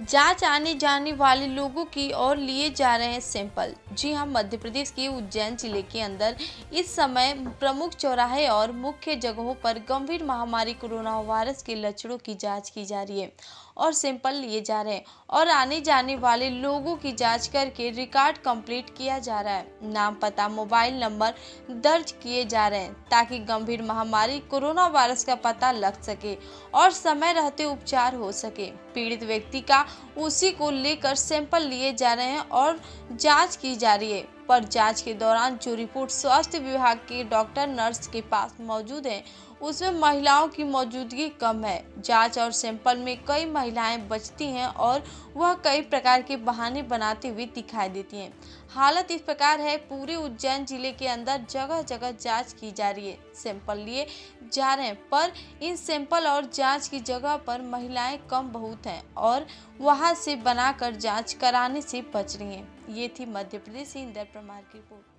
जांच आने जाने वाले लोगों की और लिए जा रहे हैं सैंपल। जी हां, मध्य प्रदेश के उज्जैन जिले के अंदर इस समय प्रमुख चौराहे और मुख्य जगहों पर गंभीर महामारी कोरोना वायरस के लक्षणों की जांच की जा रही है और सैंपल लिए जा रहे हैं और आने जाने वाले लोगों की जांच करके रिकॉर्ड कंप्लीट किया जा रहा है। नाम, पता, मोबाइल नंबर दर्ज किए जा रहे हैं ताकि गंभीर महामारी कोरोना वायरस का पता लग सके और समय रहते उपचार हो सके। पीड़ित व्यक्ति का उसी को लेकर सैंपल लिए जा रहे हैं और जांच की जा रही है। पर जांच के दौरान जो रिपोर्ट स्वास्थ्य विभाग के डॉक्टर नर्स के पास मौजूद है उसमें महिलाओं की मौजूदगी कम है। जांच और सैंपल में कई महिलाएं बचती हैं और वह कई प्रकार के बहाने बनाते हुए दिखाई देती हैं। हालत इस प्रकार है, पूरे उज्जैन जिले के अंदर जगह जगह जांच की जा रही है, सैंपल लिए जा रहे हैं, पर इन सैंपल और जांच की जगह पर महिलाएं कम बहुत हैं और वहां से बनाकर जांच कराने से बच रही हैं। ये थी मध्य प्रदेश से इंदर परमार की रिपोर्ट।